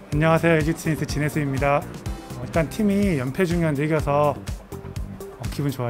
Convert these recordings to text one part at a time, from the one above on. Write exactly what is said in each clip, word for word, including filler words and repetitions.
안녕하세요. 엘지트윈스 진해수입니다. 어, 일단 팀이 연패 중이었는데 이겨서 어, 기분 좋아요.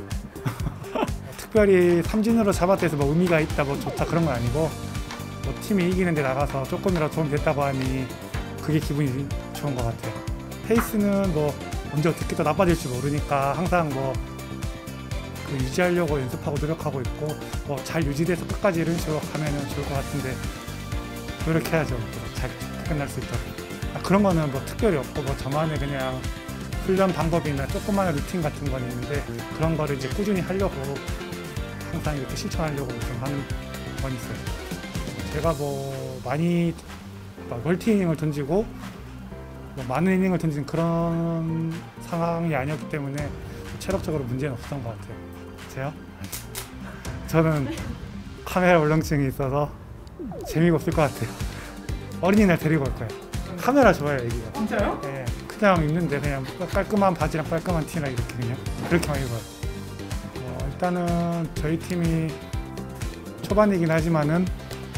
특별히 삼진으로 잡았다 해서 뭐 의미가 있다, 뭐 좋다 그런 건 아니고 뭐 팀이 이기는 데 나가서 조금이라도 도움이 됐다고 하니 그게 기분이 좋은 것 같아요. 페이스는 뭐 언제 어떻게 또 나빠질지 모르니까 항상 뭐 그 유지하려고 연습하고 노력하고 있고 뭐 잘 유지돼서 끝까지 이런 식으로 가면은 좋을 것 같은데 노력해야죠. 잘 끝날 수 있도록. 아, 그런 거는 뭐 특별히 없고 뭐 저만의 그냥 훈련 방법이나 조그마한 루틴 같은 건 있는데 그런 거를 이제 꾸준히 하려고 항상 이렇게 실천하려고 좀 하는 건 있어요. 제가 뭐 많이 멀티 이닝을 던지고 뭐 많은 이닝을 던지는 그런 상황이 아니었기 때문에 체력적으로 문제는 없었던 것 같아요. 제요? 저는 카메라 울렁증이 있어서 재미가 없을 것 같아요. 어린이날 데리고 올 거예요. 카메라 좋아요, 애기가. 진짜요? 네, 그냥 입는데 그냥 깔끔한 바지랑 깔끔한 티나 이렇게 그냥 그렇게만 입어요. 어, 일단은 저희 팀이 초반이긴 하지만은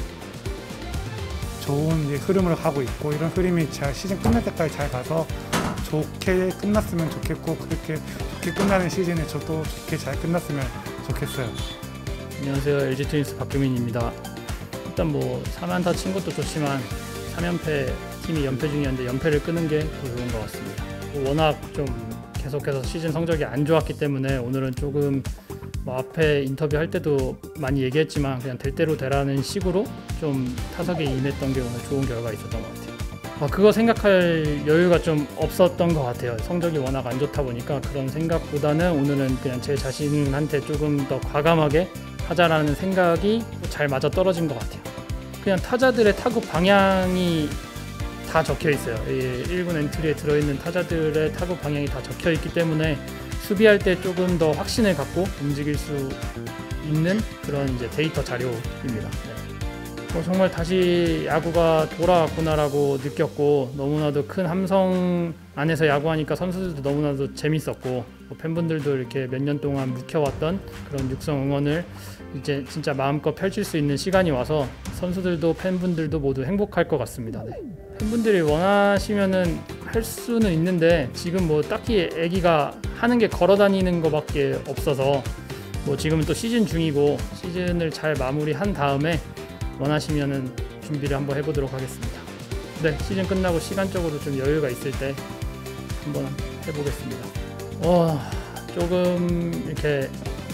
좋은 이제 흐름을 가고 있고 이런 흐름이 잘 시즌 끝날 때까지 잘 가서 좋게 끝났으면 좋겠고 그렇게 좋게 끝나는 시즌에 저도 좋게 잘 끝났으면 좋겠어요. 안녕하세요. 엘지트윈스 박규민입니다. 일단 뭐 삼 안타 친 것도 좋지만 삼 연패 팀이 연패 중이었는데 연패를 끄는 게 더 좋은 것 같습니다. 워낙 좀 계속해서 시즌 성적이 안 좋았기 때문에 오늘은 조금 뭐 앞에 인터뷰 할 때도 많이 얘기했지만 그냥 될 대로 되라는 식으로 좀 타석에 임했던 게 오늘 좋은 결과가 있었던 것 같아요. 아, 그거 생각할 여유가 좀 없었던 것 같아요. 성적이 워낙 안 좋다 보니까 그런 생각보다는 오늘은 그냥 제 자신한테 조금 더 과감하게 하자라는 생각이 잘 맞아 떨어진 것 같아요. 그냥 타자들의 타구 방향이 다 적혀 있어요. 일 군 엔트리에 들어있는 타자들의 타구 방향이 다 적혀 있기 때문에 수비할 때 조금 더 확신을 갖고 움직일 수 있는 그런 이제 데이터 자료입니다. 네. 뭐 정말 다시 야구가 돌아왔구나라고 느꼈고 너무나도 큰 함성 안에서 야구하니까 선수들도 너무나도 재밌었고 뭐 팬분들도 이렇게 몇 년 동안 묵혀왔던 그런 육성 응원을 이제 진짜 마음껏 펼칠 수 있는 시간이 와서 선수들도 팬분들도 모두 행복할 것 같습니다. 네. 팬분들이 원하시면은 할 수는 있는데 지금 뭐 딱히 애기가 하는 게 걸어다니는 것밖에 없어서 뭐 지금은 또 시즌 중이고 시즌을 잘 마무리한 다음에 원하시면은 준비를 한번 해보도록 하겠습니다. 네, 시즌 끝나고 시간적으로 좀 여유가 있을 때 한번 해보겠습니다. 어, 조금 이렇게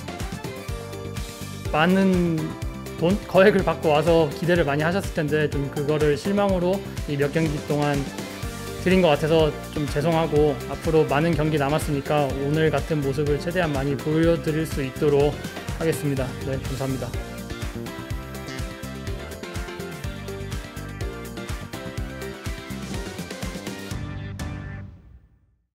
많은 돈 거액을 받고 와서 기대를 많이 하셨을 텐데 좀 그거를 실망으로 이 몇 경기 동안 드린 것 같아서 좀 죄송하고 앞으로 많은 경기 남았으니까 오늘 같은 모습을 최대한 많이 보여드릴 수 있도록 하겠습니다. 네, 감사합니다.